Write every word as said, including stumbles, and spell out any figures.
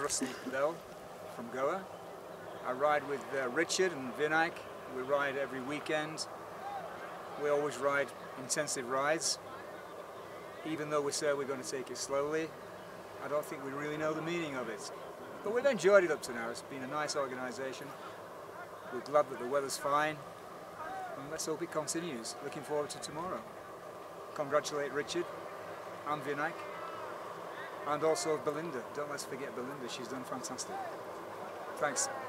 Russell Bell from Goa. I ride with uh, Richard and Vinayak. We ride every weekend. We always ride intensive rides. Even though we say we're going to take it slowly, I don't think we really know the meaning of it. But we've enjoyed it up to now. It's been a nice organisation. We're glad that the weather's fine. And let's hope it continues. Looking forward to tomorrow. Congratulate Richard and Vinayak. And also Belinda. Don't let's forget Belinda. She's done fantastic. Thanks.